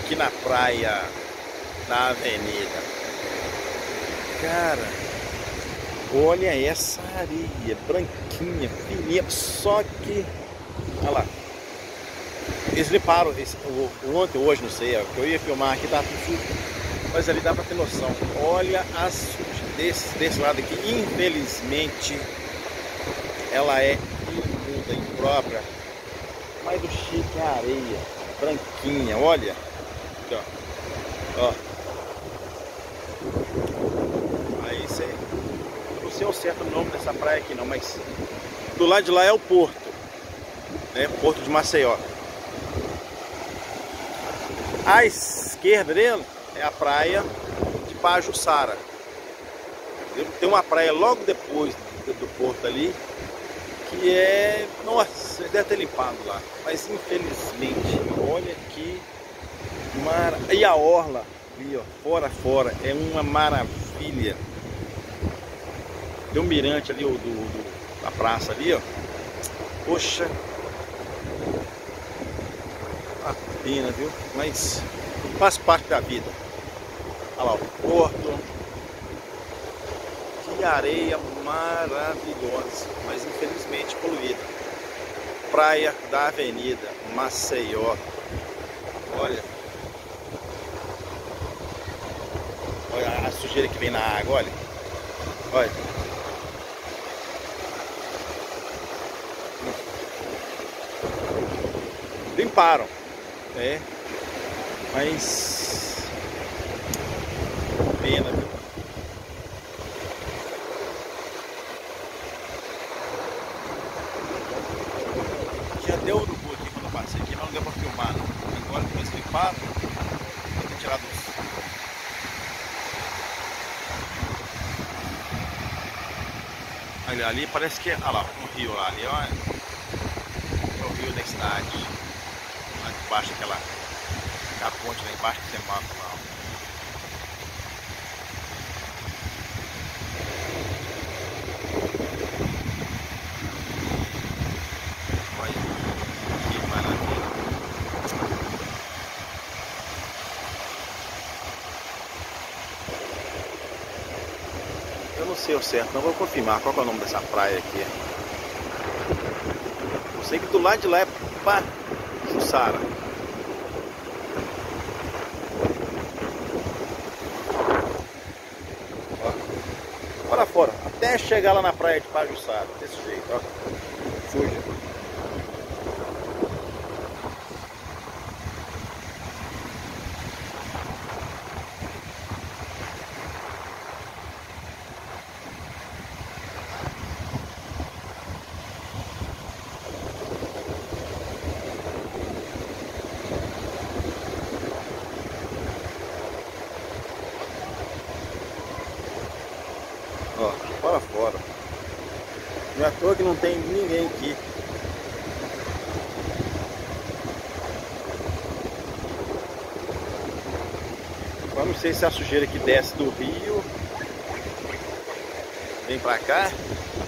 aqui na praia da Avenida. Cara, olha essa areia branquinha, fininha, só que, olha lá, eles limparam ontem, hoje, não sei, que eu ia filmar aqui, tá tudo sujo, mas ali dá pra ter noção. Olha a sujeira desse lado aqui, infelizmente, ela é imunda, imprópria, mas o chique é a areia, branquinha, olha, aqui, ó. Aí você, não sei o certo nome dessa praia aqui não, mas do lado de lá é o porto, né? Porto de Maceió. À esquerda dele é a praia de Pajuçara. Tem uma praia logo depois do porto ali, que é, nossa, deve ter limpado lá, mas infelizmente, olha que maravilha. E a orla ali, ó, fora, é uma maravilha. Tem um mirante ali, da praça ali, ó. Poxa, a pena, viu? Mas faz parte da vida. Olha lá o porto. Que areia maravilhosa, mas infelizmente poluída. Praia da Avenida Maceió. Olha. Olha a sujeira que vem na água, olha. Olha. Limparam, né? Mas pena, viu? Já deu urubu aqui quando eu passei aqui, mas não deu pra filmar não. Agora que eles limparam, vou ter tirado os... Ali parece que é, olha lá, um rio lá, ali, ó, é o rio da cidade. Lá debaixo daquela ponte lá embaixo do semáforo lá. Olha que maravilha. Eu não sei o certo, não vou confirmar qual que é o nome dessa praia aqui. Eu sei que do lado de lá é Pajuçara. Bora fora, até chegar lá na praia de Pajuçara, desse jeito, ó. Suja. Ó, bora fora. Não é à toa que não tem ninguém aqui. Eu não sei se é a sujeira que desce do rio vem pra cá